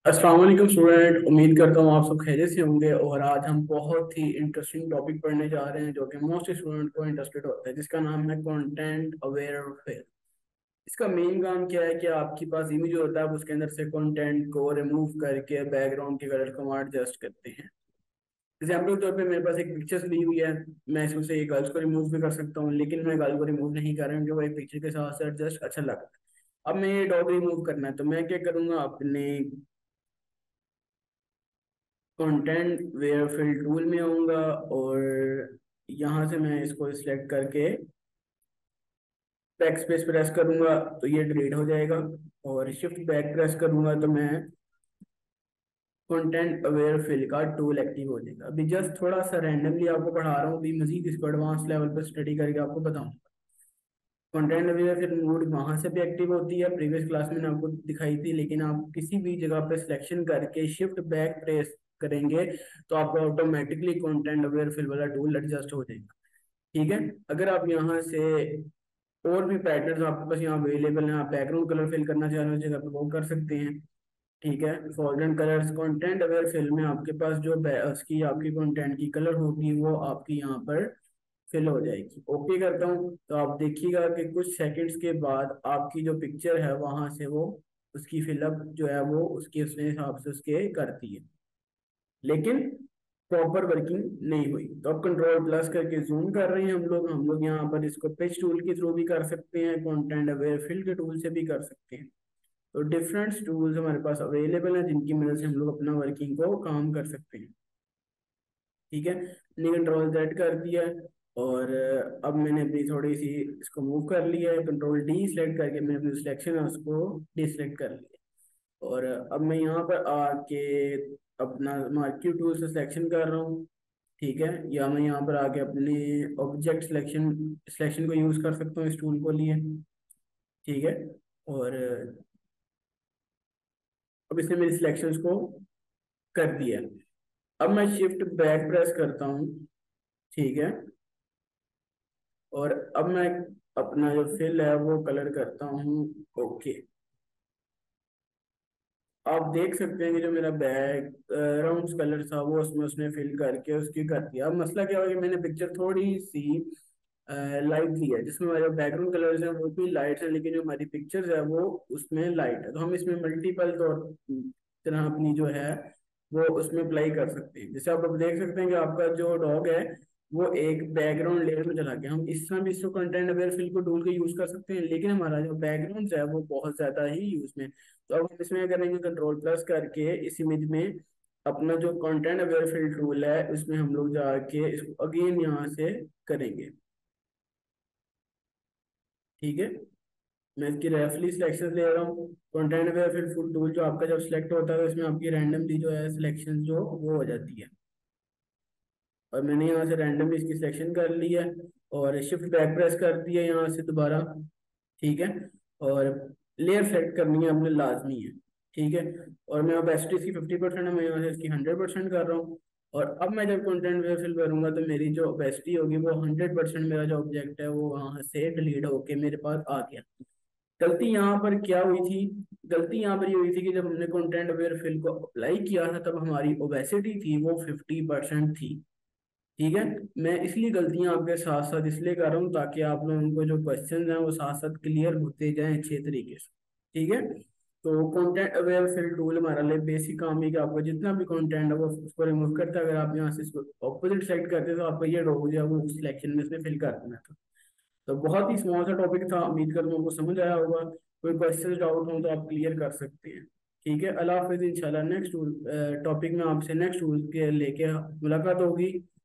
अस्सलाम वालेकुम स्टूडेंट। उम्मीद करता हूँ आप सब खैरियत से होंगे। और आज हम बहुत ही इंटरेस्टिंग टॉपिक पढ़ने जा रहे हैं जो कि मोस्ट स्टूडेंट को इंटरेस्टेड होता है, जिसका नाम है कंटेंट अवेयर फिल। इसका मेन काम क्या है कि आपके पास इमेज होता है, आप उसके अंदर से कंटेंट को रिमूव करके बैकग्राउंड के कलर को एडजस्ट करते हैं। एग्जाम्पल के तौर पे मेरे पास एक पिक्चर्स ली हुई है, मैं इसमें से एक गर्ल्स को रिमूव भी कर सकता हूँ, लेकिन मैं गर्ल को रिमूव नहीं कर रहा हूँ क्योंकि वो एक पिक्चर के साथ से एडजस्ट अच्छा लगता है। अब मैं ये डॉग रिमूव करना है तो मैं क्या करूंगा, अपने कंटेंट वेयर फिल टूल में आऊंगा और यहाँ से मैं इसको सिलेक्ट करके बैक स्पेस प्रेस करूंगा तो ये डिलीट हो जाएगा। और शिफ्ट बैक प्रेस करूंगा तो मैं कंटेंट अवेयर फिल का टूल एक्टिव हो जाएगा। अभी जस्ट थोड़ा सा रैंडमली आपको पढ़ा रहा हूँ, अभी मजीद इसको एडवांस लेवल पर स्टडी करके आपको बताऊंगा। कंटेंट अवेयर फिर मोड वहां से भी एक्टिव होती है, प्रीवियस क्लास में मैंने आपको दिखाई थी, लेकिन आप किसी भी जगह पे सिलेक्शन करके शिफ्ट बैक प्रेस करेंगे तो आपको ऑटोमेटिकली कंटेंट अवेयर फिल वाला टूल एडजस्ट हो जाएगा। ठीक है। अगर आप यहाँ से और भी पैटर्न आपके पास यहाँ अवेलेबल हैं, आप बैकग्राउंड कलर फिल करना चाह रहे हो उस जगह पे वो कर सकते हैं। ठीक है। Foreground colours content aware fill में आपके पास जो उसकी आपकी कंटेंट की कलर होगी वो आपकी यहाँ पर फिल हो जाएगी। ओके करता हूँ तो आप देखिएगा कि कुछ सेकंड्स के बाद आपकी जो पिक्चर है वहां से वो उसकी फिलअप जो है वो उसके उसने हिसाब से उसके करती है, लेकिन प्रॉपर वर्किंग नहीं हुई। तो अब कंट्रोल प्लस करके जूम कर रहे हैं हम लोग यहाँ पर इसको पिच टूल के थ्रू भी कर सकते हैं, कंटेंट अवेयर फिल के टूल से भी कर सकते हैं। तो डिफरेंट टूल्स हमारे पास अवेलेबल हैं जिनकी मदद से हम लोग अपना वर्किंग को काम कर सकते हैं। ठीक है। मैंने कंट्रोल जेड कर दिया है और अब मैंने अपनी थोड़ी सी इसको मूव कर लिया है, कंट्रोल डी सिलेक्ट करके मैंने अपनी सिलेक्शन है उसको डिसलेक्ट कर लिया। और अब मैं यहाँ पर आके अपना मार्क्यू टूल से सिलेक्शन कर रहा हूँ। ठीक है। या मैं यहाँ पर आके अपने ऑब्जेक्ट सिलेक्शन सिलेक्शन को यूज कर सकता हूँ इस टूल को लिए। ठीक है। और अब इसने मेरी सिलेक्शंस को कर दिया। अब मैं शिफ्ट बैक प्रेस करता हूँ। ठीक है। और अब मैं अपना जो फिल है वो कलर करता हूँ। ओके। आप देख सकते हैं कि जो मेरा बैकग्राउंड कलर था वो उसमें उसने फिल करके उसकी कर दिया। अब मसला क्या हुआ कि मैंने पिक्चर थोड़ी सी लाइट ली है, जिसमें हमारे बैकग्राउंड कलर्स हैं वो भी लाइट है, लेकिन जो हमारी पिक्चर्स है वो उसमें लाइट है। तो हम इसमें मल्टीपल तौर तरह अपनी जो है वो उसमें अप्लाई कर सकते हैं। जैसे आप अब देख सकते हैं कि आपका जो डॉग है वो एक बैकग्राउंड लेयर में चला गया। हम इस तरह भी इसको कंटेंट अवेयर फिल को टूल के यूज कर सकते हैं, लेकिन हमारा जो बैकग्राउंड है वो बहुत ज्यादा ही यूज में। तो अब हम इसमें क्या करेंगे, कंट्रोल प्लस करके इस इमेज में अपना जो कंटेंट अवेयर फिल टूल है उसमें हम लोग जाके इसको अगेन यहाँ से करेंगे। ठीक है। मैं इसकी रेफरली सिलेक्शन ले रहा हूँ। Content aware fill full tool जो आपका जब सिलेक्ट होता है तो इसमें आपकी रैंडमली जो है सिलेक्शन जो वो हो जाती है। और मैंने यहाँ से रैंडमली इसकी सिलेक्शन कर ली है और शिफ्ट बैक प्रेस कर दिया यहाँ से दोबारा। ठीक है। और लेयर सेलेक्ट करनी है अपने लाजमी है। ठीक है। और मैं अब एस टी इसकी 50% है, मैं यहाँ से इसकी 100% कर रहा हूँ। और अब मैं जब कंटेंट वेयर फिल करूंगा तो मेरी जो ओपेसिटी होगी वो 100%, मेरा जो ऑब्जेक्ट है वो वहां से डिलीट होके मेरे पास आ गया। गलती यहाँ पर क्या हुई थी, गलती यहाँ पर ये हुई थी कि जब हमने कंटेंट अवेयर फिल को अप्लाई किया था तब हमारी ओपेसिटी थी वो 50% थी। ठीक है। मैं इसलिए गलतियां आपके साथ साथ इसलिए कर रहा हूँ ताकि आप लोगों को जो क्वेश्चन हैं वो साथ साथ क्लियर होते जाएं अच्छे तरीके से। ठीक है। तो कंटेंट अवेयर फिल टूल हमारा लिए बेसिक काम है कि आपको जितना भी कंटेंट है वो उसको रिमूव करता है। अगर आप यहाँ से इसको ऑपोजिट सेलेक्ट करते हैं तो आपका ये डॉग जो है वो सिलेक्शन में इसमें फिल कर देना था। तो बहुत ही स्मॉल सा टॉपिक था, उम्मीद कर आपको समझ आया होगा। कोई क्वेश्चन डाउट हो तो आप क्लियर कर सकते हैं। ठीक है। अल्लाह हाफिज। इंशाल्लाह नेक्स्ट टॉपिक में आपसे नेक्स्ट टूल के लेके मुलाकात होगी।